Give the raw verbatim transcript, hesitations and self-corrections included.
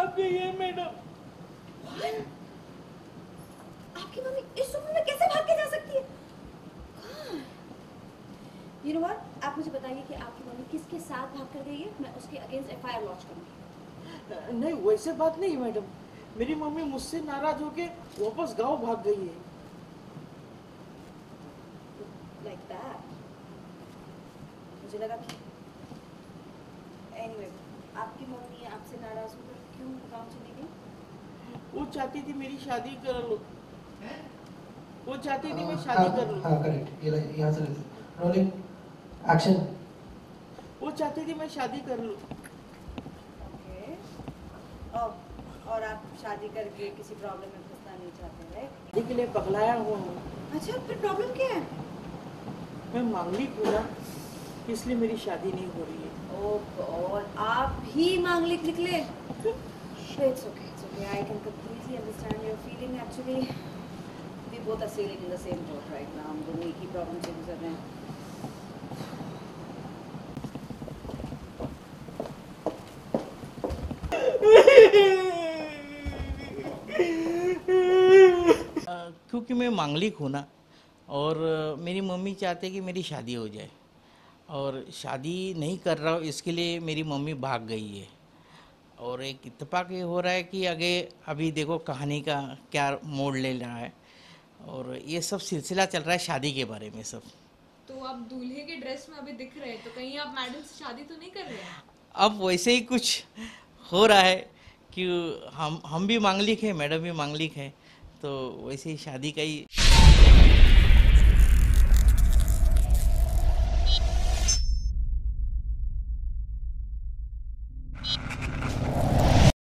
भाग गई है मैडम। आपकी मम्मी इस उम्र में कैसे भाग के जा सकती है? यू नो व्हाट, आप मुझे बताइए कि आपकी मम्मी किसके साथ भाग कर गई है, मैं उसके against F I R launch करूंगी। नहीं वैसे बात नहीं मैडम, मेरी मम्मी मुझसे नाराज होके वापस गांव भाग गई है। Like that? मुझे लगा कि एनीवे, आपकी मम्मी आपसे नाराज होकर क्यों गांव चली गई? वो चाहती थी मेरी शादी कर लो, वो चाहती थी मैं हाँ शादी कर लूं। हाँ करेक्ट, ये यहाँ से रोलिंग एक्शन। वो चाहती थी मैं शादी कर लूं। ओके, और और आप शादी करके किसी प्रॉब्लम में फंसना नहीं चाहते, राइट? शादी के लिए पगलाया हुआ हूँ। अच्छा, फिर प्रॉब्लम क्या है? मैं मांगलिक हूँ ना, इसलिए मेरी शादी नहीं हो रही है। ओह गॉड, आप ही मांगलिक निकले? It's okay, it's okay, I can completely understand your feeling. Actually we both are sailing in the same boat right now. हम दोनों एक ही प्रॉब्लम से गुजर रहे हैं। क्योंकि मैं मांगलिक हूँ ना, और मेरी मम्मी चाहते कि मेरी शादी हो जाए, और शादी नहीं कर रहा हूँ इसके लिए मेरी मम्मी भाग गई है। और एक इत्तेफाक ये हो रहा है कि आगे अभी देखो कहानी का क्या मोड़ ले रहा है, और ये सब सिलसिला चल रहा है शादी के बारे में सब। तो आप दूल्हे के ड्रेस में अभी दिख रहे हैं, तो कहीं आप मैडम से शादी तो नहीं कर रहे हैं? अब वैसे ही कुछ हो रहा है कि हम हम भी मांगलिक हैं, मैडम भी मांगलिक हैं, तो वैसे ही शादी का ही